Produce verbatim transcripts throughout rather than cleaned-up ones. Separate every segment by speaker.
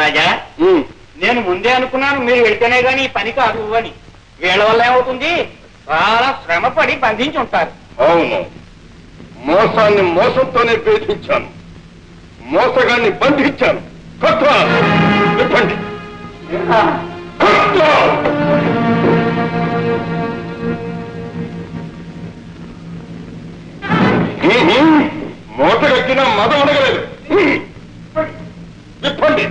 Speaker 1: మహారాజా నేను ముందే అనుకున్నాను మీరు వెళ్తేనే గాని ఈ పని కాదు అని. వీళ్ళ వల్ల ఏమవుతుంది, చాలా శ్రమపడి బంధించి ఉంటారు.
Speaker 2: అవును, మోసాన్ని మోసంతోనే భేదించాను, మోసగాన్ని బంధించాను. చెప్పండి, మోసగక్కిన మదం అడగలేదు. చెప్పండి.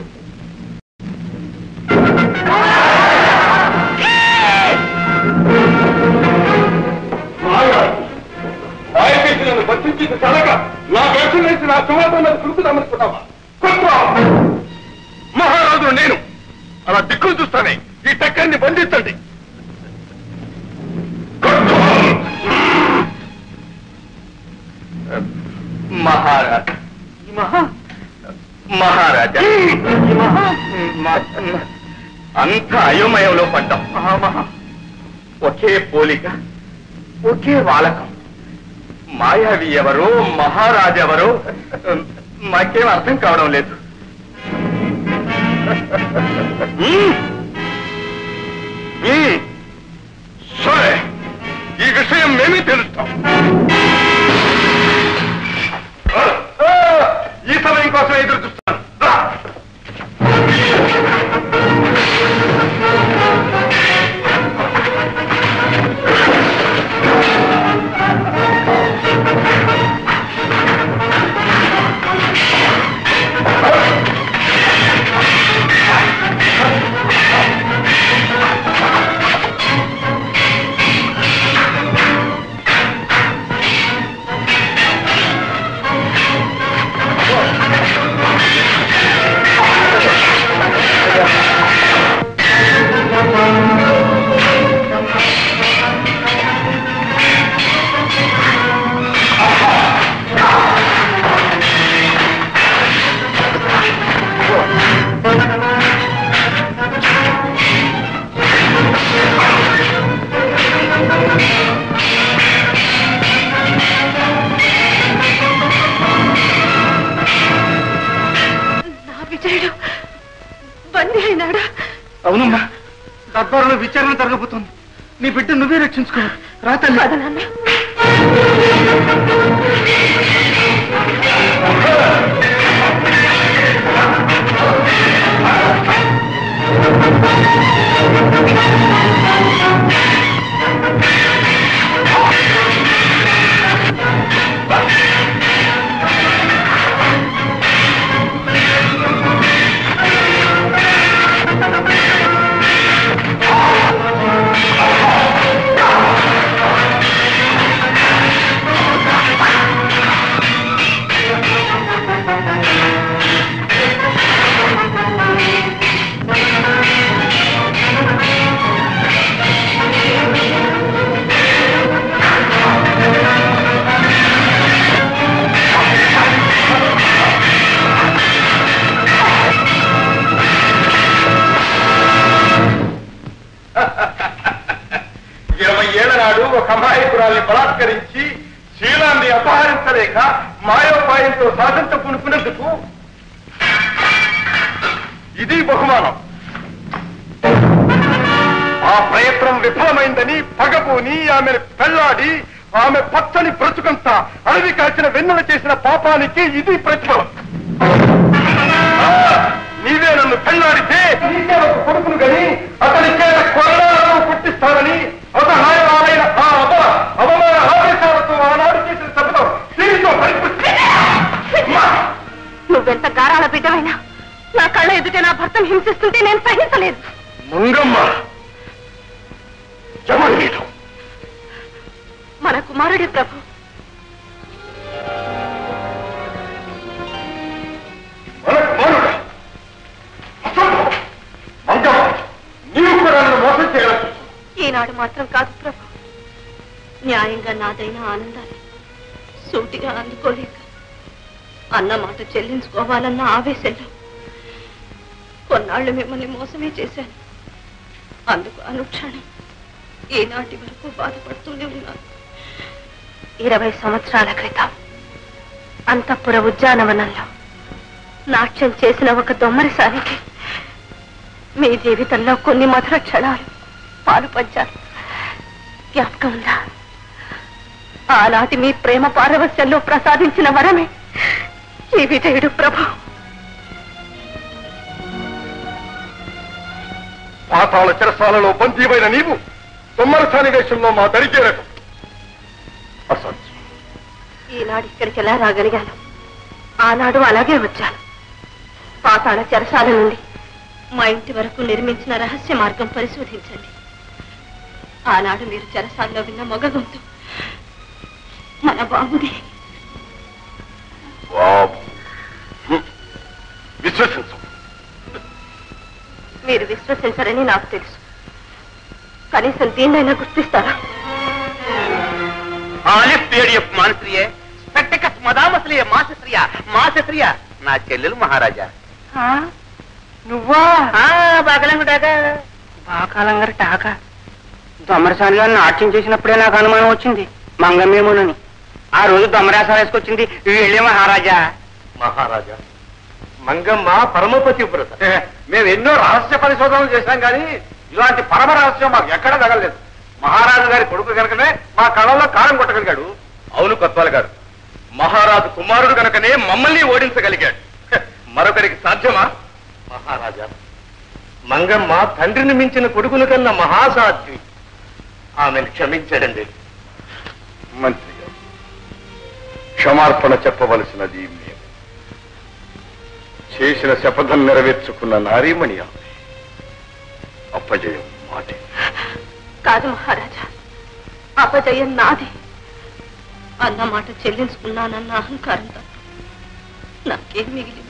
Speaker 2: మాయపేసి నన్ను బతించింది చదగా నా వేషం వేసి నా సువాదం మీద కులుకుదామనుకున్నావా? మహారాజు నేను అలా దిక్కులు చూస్తానే. ఈ టక్కర్ని బంధించండి.
Speaker 1: మహారాజా మహారాజా అంత అయోమయంలో పడ్డాం. ఒకే పోలిక, ఒకే వాలకం. మాయావి ఎవరో, మహారాజెవరో మాకేం అర్థం కావడం లేదు.
Speaker 2: సరే, ఈ విషయం మేమే తెలుస్తాం. ఈ సమయం కోసం ఎదురు చూస్తాను.
Speaker 1: అవునమ్మా, దర్బారులో విచారణ జరగబోతోంది. నీ బిడ్డ నువ్వే రక్షించుకో. రా తల్లి. బలాత్కరించి శీలాన్ని అపహరించలేక మాయోపాయంతో సాధంత పునుకునేందుకు ఇది బహుమానం. ఆ ప్రయత్నం విఫలమైందని పగబోని ఆమెను పెళ్లాడి ఆమె పచ్చని బ్రతుకంతా అడవి కాల్చిన వెన్నెల చేసిన పాపానికి ఇది ప్రతిఫలం. నీవే నన్ను పెళ్లాడితే నీకే ఒక కొడుకును గని అతని చేత కొరడాలను పుట్టిస్తానని అసహాయమైన ఆ అబ అవమాన ఆదేశాలతో ఆనాడు చేసిన శబ్దం దీనితో
Speaker 3: నువ్వెంత గారాల బిడ్డమైనా నా కళ్ళ ఎదుట నా భర్తను హింసిస్తుంటే నేను సహించలేదు.
Speaker 2: మంగమ్మ, జమనీయుడు
Speaker 3: మన కుమారుడి ప్రభు.
Speaker 2: మన కుమారుడా? మంగమ్మ, నీవు కూడా నన్ను మోసం చేయాలి.
Speaker 3: ఈనాడు మాత్రం కాదు ప్రభు. న్యాయంగా నాదైన ఆనందాన్ని సూటిగా అందుకోలేక అన్న మాట చెల్లించుకోవాలన్న ఆవేశంలో కొన్నాళ్లు మిమ్మల్ని మోసమే చేశాను. అందుకు అనుక్షణం ఈనాటి వరకు బాధపడుతూనే ఉన్నాను. ఇరవై సంవత్సరాల క్రితం అంతఃపుర ఉద్యానవనంలో నాట్యం చేసిన ఒక దొమ్మరిసానికి మీ జీవితంలో కొన్ని మధుర క్షణాలు పాలు పంచారు. జ్ఞాపకం ఉందా? ఆనాటి మీ ప్రేమ పారవస్యంలో ప్రసాదించిన వరమే ఈ విజయుడు ప్రభు.
Speaker 1: పాతాళ చెరసాలలో బందీవైన నీవు తొమ్మరసాని వేషంలో మా దరిచేరకు అసాధ్యం.
Speaker 3: ఈనాడు ఇక్కడికి ఎలా రాగలిగాను? ఆనాడు అలాగే వచ్చాను. పాతాళ చెరసాల నుండి మా ఇంటి వరకు నిర్మించిన రహస్య మార్గం పరిశోధించండి. ఆనాడు మీరు చెరసాల్లో విన్న మొగ గొంతు మన బాబుది.
Speaker 1: విశ్వసించు.
Speaker 3: మీరు విశ్వసించరని నాకు తెలుసు. కనీసం దీన్నైనా గుర్తిస్తారా?
Speaker 2: నా చెల్లెలు మహారాజా.
Speaker 4: నువ్వా? బాకలంగుటాగా బాకాలంగారు టాక దొమ్మరసాని గారిని నాట్యం చేసినప్పుడే నాకు అనుమానం వచ్చింది మంగమ్మేమోనని. ఆ రోజు దొమ్మరాసాలు వేసుకొచ్చింది వెళ్ళే మహారాజా.
Speaker 1: మహారాజా, మంగమ్మ పరమపతి వ్రత. మేము ఎన్నో రహస్య పరిశోధనలు చేశాం కానీ ఇలాంటి పరమ రహస్యం మాకు ఎక్కడా తగలేదు. మహారాజు గారి కొడుకు కనుకనే మా కళల్లో కారం కొట్టగలిగాడు. అవును కొత్వాల్ గారు, మహారాజు కుమారుడు కనుకనే మమ్మల్ని ఓడించగలిగాడు. మరొకరికి సాధ్యమా? మహారాజా, మంగమ్మ తండ్రిని మించిన కొడుకుల కన్నా మహాసాధ్వి. ఆమెను క్షమించడండి. మంత్రి గారు, క్షమార్పణ చెప్పవలసినది మేము. చేసిన శపథం నెరవేర్చుకున్న నారీమణి ఆమె. అపజయం మాటే.
Speaker 3: కాదు మహారాజా, అపజయం నాది. అన్న మాట చెల్లించుకున్నానన్న అహంకారం తప్ప నాకేం మిగిలింది?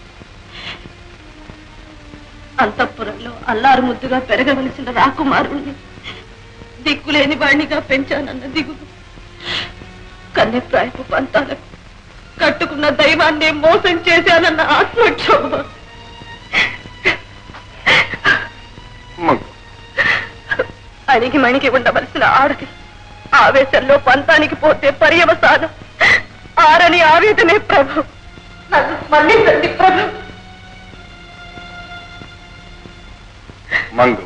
Speaker 3: అంతఃపురంలో అల్లారు ముద్దుగా పెరగవలసిన రాకుమారుణ్ణి దిక్కులేని వాణ్ణిగా పెంచానన్న దిగులు, కన్నెప్రాయపు పంతాలకు కట్టుకున్న దైవాన్ని మోసం చేశానన్న ఆత్మక్షోభ, అణిగి మణిగి ఉండవలసిన ఆడది ఆవేశంలో పంతానికి పోతే పర్యవసానం ఆరని ఆవేదనే ప్రభు. నన్ను స్మరించండి ప్రభు.
Speaker 1: మంగమ్మ,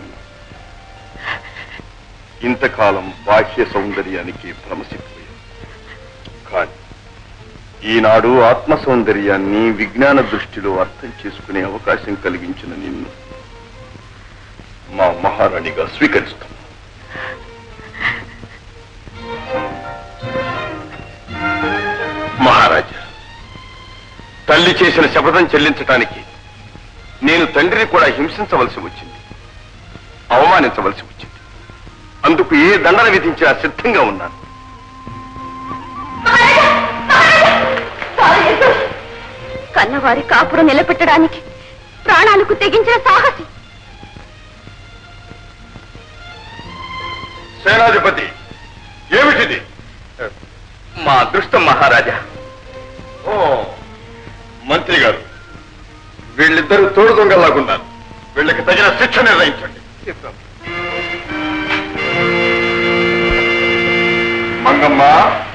Speaker 1: ఇంతకాలం బాహ్య సౌందర్యానికి భ్రమసిపోయాం. కానీ ఈనాడు ఆత్మ సౌందర్యాన్ని విజ్ఞాన దృష్టిలో అర్థం చేసుకునే అవకాశం కలిగించిన నిన్ను మా మహారాణిగా స్వీకరిస్తాం. మహారాజా, తల్లి చేసిన శపథం చెల్లించటానికి నేను తండ్రిని కూడా హింసించవలసి వచ్చింది, అవమానించవలసి వచ్చింది. అందుకు ఏ దండన విధించినా సిద్ధంగా ఉన్నాను.
Speaker 3: కన్నవారి కాపురం నిలబెట్టడానికి ప్రాణాలకు తెగించిన సాహసి.
Speaker 1: సేనాధిపతి, ఏమిటిది? మా అదృష్టం మహారాజా. ఓ మంత్రి గారు, వీళ్ళిద్దరూ తోడు దొంగలాగున్నారు. వీళ్ళకి తగిన శిక్ష నిర్ణయించండి. మంగమ్మ,